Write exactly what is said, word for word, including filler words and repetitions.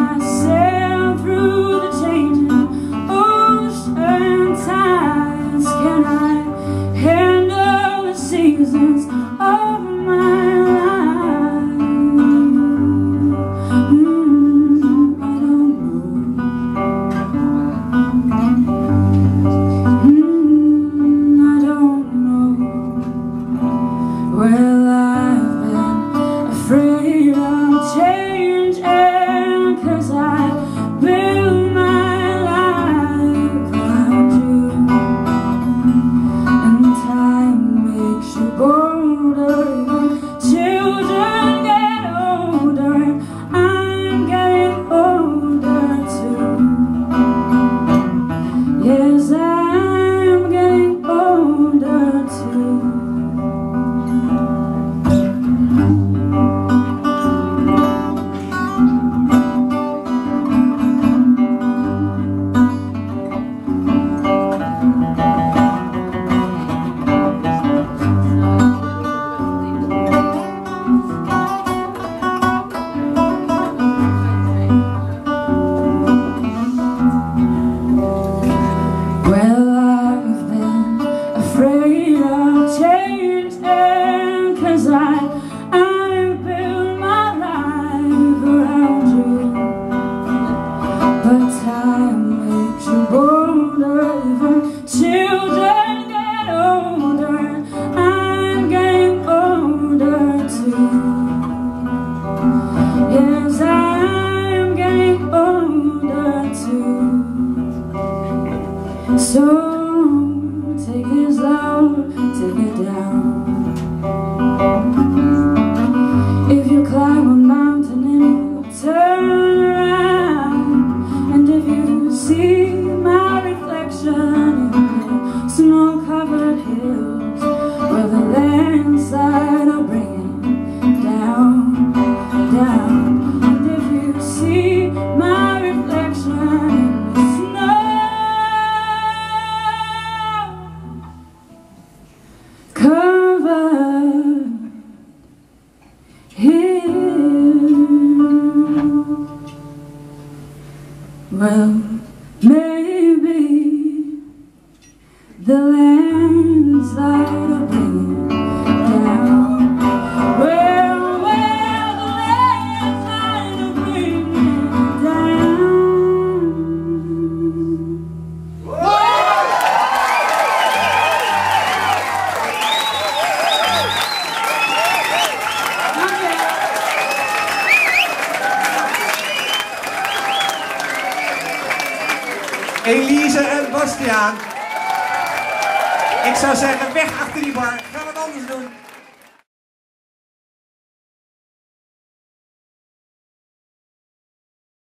sail through the changing ocean tides? Can I handle the seasons of my life? Mm, I don't know. Mm, I don't know. Well, I've been afraid of change, and 'cause I build my life around you, and time makes you bolder. Children get older, and I'm getting older too. Yes, I'm getting older too. Well, I've been afraid of change, and 'cause I, I build my life around you, but time makes you bolder. Even children get older, I'm getting older too. Yes, I'm getting older too. So take it slow, take it down. If you climb a mountain and you turn around, and if you see my reflection in the snow-covered hills, where the landslide will bring it down, down. And if you see my reflection in the snow covered hill, well, maybe the landslide will bring it down. Well, well, the landslide will bring it down. Elise en Bastiaan. Ik zou zeggen, weg achter die bar. Ga wat anders doen.